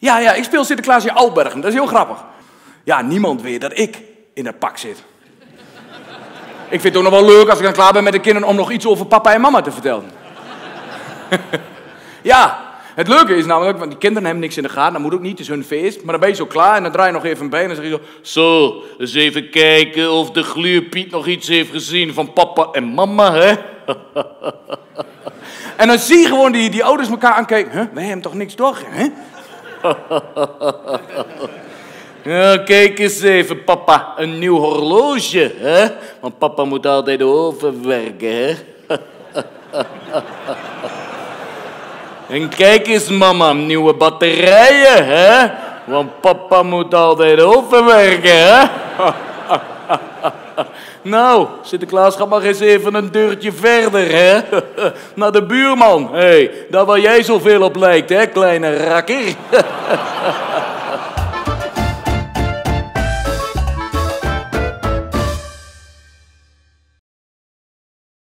Ja, ik speel Sinterklaas in Albergen. Dat is heel grappig. Ja, niemand weet dat ik in dat pak zit. Ik vind het ook nog wel leuk als ik dan klaar ben met de kinderen om nog iets over papa en mama te vertellen. Ja, het leuke is namelijk, want die kinderen hebben niks in de gaten, dat moet ook niet, het is hun feest. Maar dan ben je zo klaar en dan draai je nog even bij en dan zeg je zo, eens even kijken of de gluurpiet nog iets heeft gezien van papa en mama, hè? En dan zie je gewoon die ouders elkaar aankijken. Huh? Wij hebben toch niks door, hè? Ja, kijk eens even, papa. Een nieuw horloge, hè? Want papa moet altijd overwerken, hè? En kijk eens, mama, nieuwe batterijen, hè? Want papa moet altijd overwerken, hè? Nou, Sinterklaas, ga maar eens even een deurtje verder, hè? Naar de buurman. Hé, daar waar jij zoveel op lijkt, hè, kleine rakker?